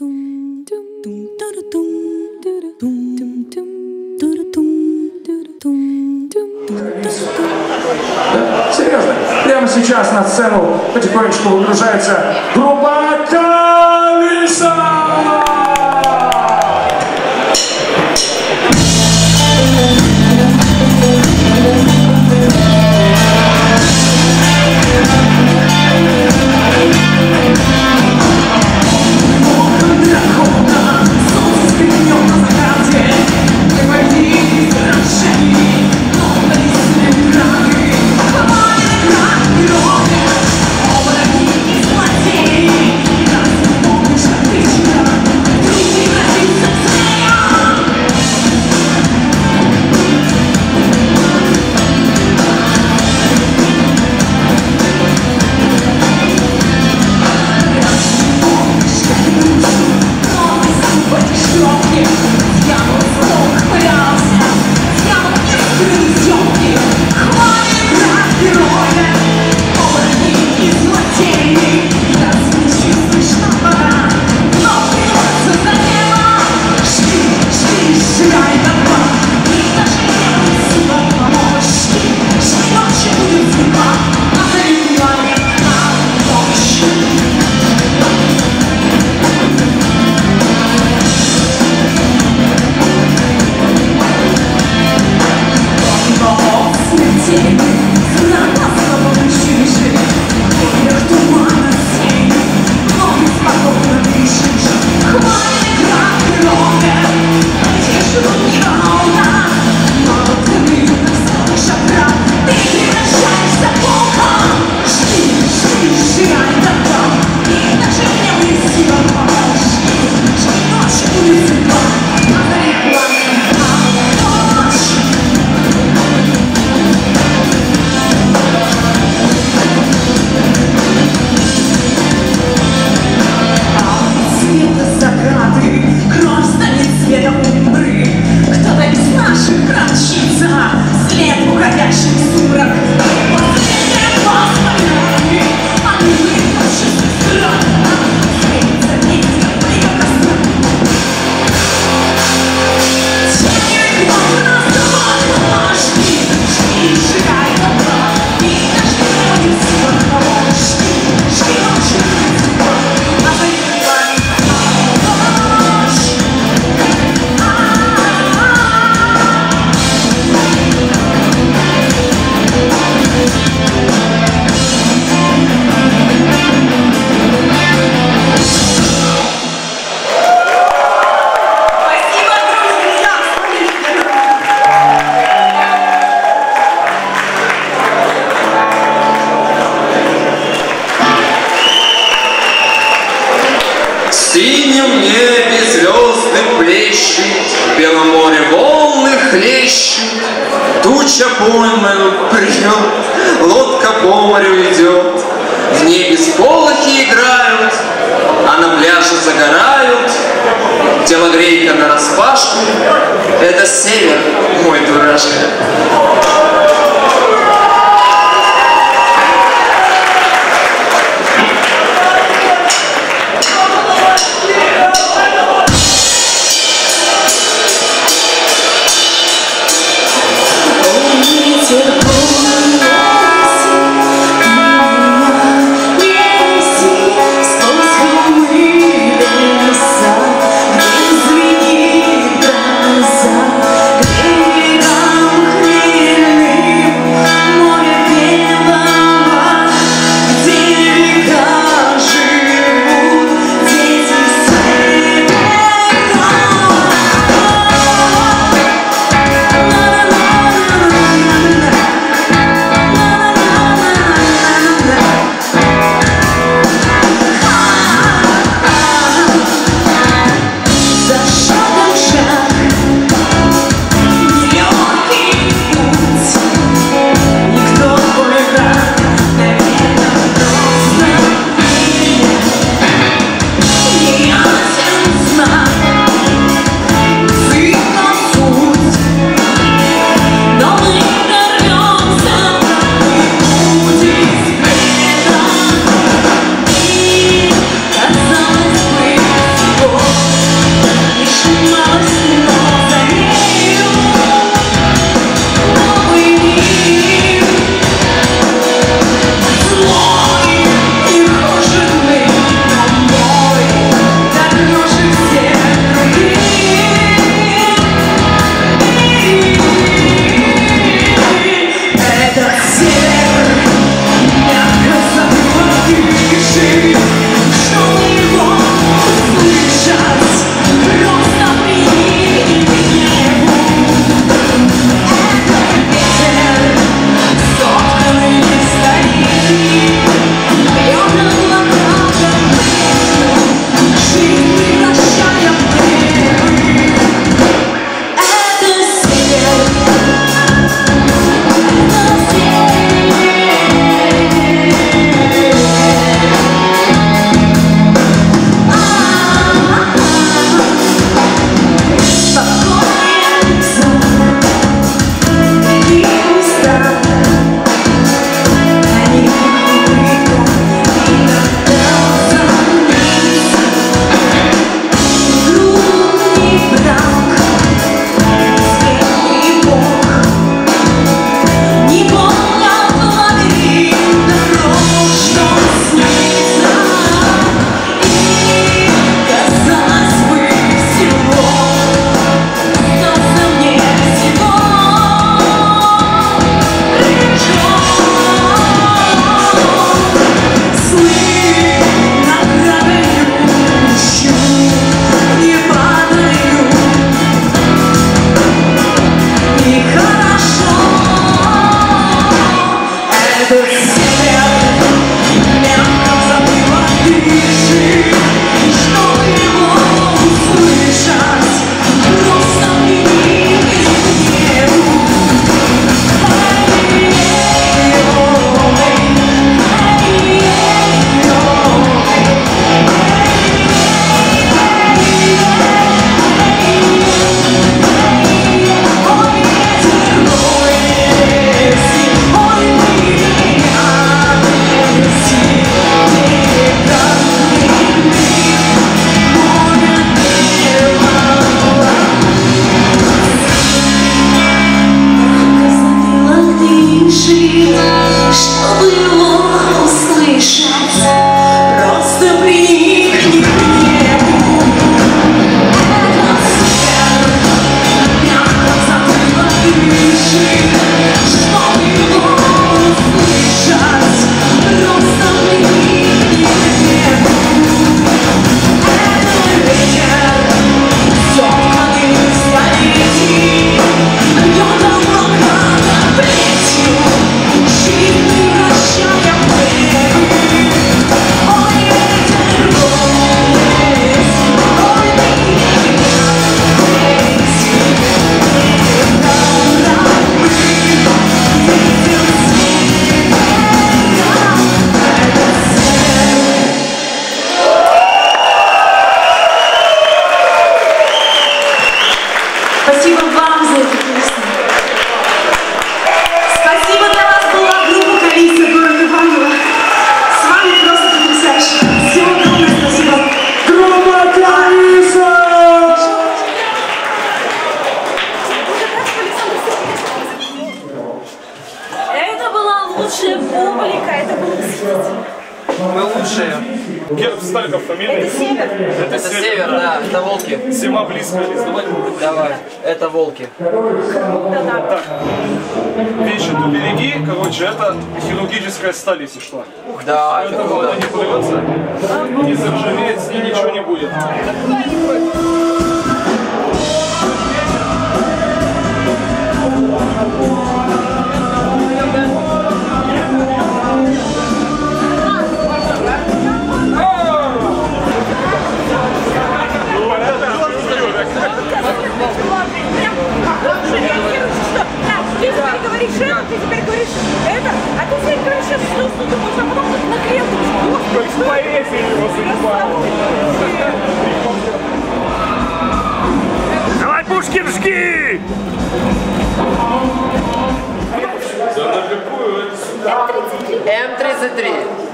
Да, серьезно. Прямо сейчас на сцену потихонечку выгружается группа Колесо! В синем небе звезды плещут, в белом море волны хлещут, туча поймаю придет, лодка по морю идет, в небе сполохи играют, а на пляже загорают, телогрейка нараспашку, это север, мой дурашка. Глаза, где там хмельные Спасибо вам за эту песню. Спасибо для вас была группа «Калиса», город Иваново. С вами просто потрясающе. Всего огромное спасибо. Группа «Калиса». Это была лучшая публика, это было восхитительно. Мы лучшие. Герб Стальков фамилия? Это север. Это север, да, это волки. Зима близко, Лиз, давай. Давай, это волки. Так, вещи тут береги, короче, это хирургическая сталь, если что. Да, это Поэтому она не порвется, не заржавеет и ничего не будет. Ты говоришь это, ты теперь говоришь это, а ты теперь говоришь сейчас что ты думаешь, а потом ты нагрел, Как поэзия его заебала. Давай, Пушкин, жги! М-33.